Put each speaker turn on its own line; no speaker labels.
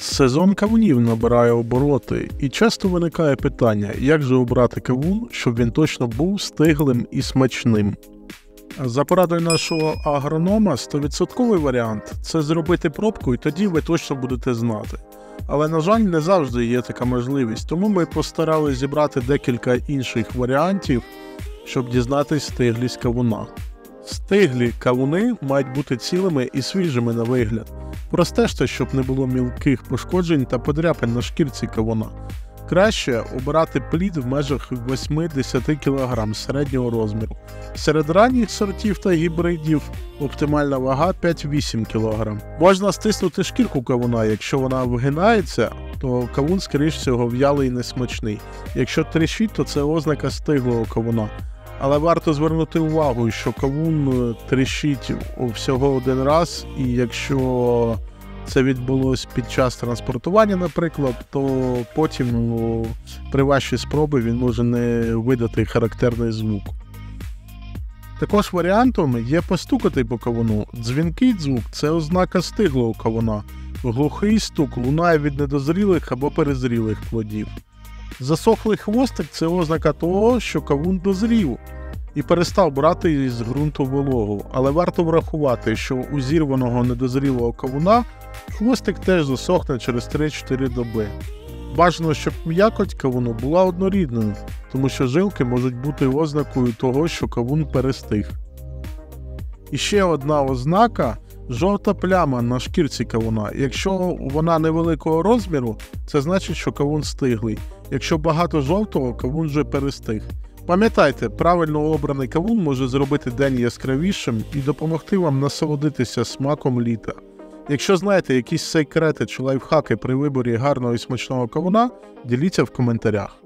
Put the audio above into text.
Сезон кавунів набирає обороти, і часто виникає питання, як же обрати кавун, щоб він точно був стиглим і смачним. За порадою нашого агронома, 100% варіант – це зробити пробку, і тоді ви точно будете знати. Але, на жаль, не завжди є така можливість, тому ми постаралися зібрати декілька інших варіантів, щоб дізнатись стиглість кавуна. Стиглі кавуни мають бути цілими і свіжими на вигляд. Простежте, щоб не було мілких пошкоджень та подряпин на шкірці кавуна. Краще обирати плід в межах 8-10 кг середнього розміру. Серед ранніх сортів та гібридів оптимальна вага 5-8 кг. Можна стиснути шкірку кавуна, якщо вона вгинається, то кавун, скоріш всього, в'ялий і несмачний. Якщо тріщить, то це ознака стиглого кавуна. Але варто звернути увагу, що кавун тріщить всього один раз, і якщо це відбулося під час транспортування, наприклад, то потім при вашій спробі він може не видати характерний звук. Також варіантом є постукати по кавуну. Дзвінкий звук – це ознака стиглого кавуна. Глухий стук лунає від недозрілих або перезрілих плодів. Засохлий хвостик – це ознака того, що кавун дозрів і перестав брати із ґрунту вологу. Але варто врахувати, що у зірваного недозрілого кавуна хвостик теж засохне через 3-4 доби. Бажано, щоб м'якоть кавуну була однорідною, тому що жилки можуть бути ознакою того, що кавун перестиг. І ще одна ознака – жовта пляма на шкірці кавуна. Якщо вона невеликого розміру, це значить, що кавун стиглий. Якщо багато жовтого, кавун вже перестиг. Пам'ятайте, правильно обраний кавун може зробити день яскравішим і допомогти вам насолодитися смаком літа. Якщо знаєте якісь секрети чи лайфхаки при виборі гарного і смачного кавуна, діліться в коментарях.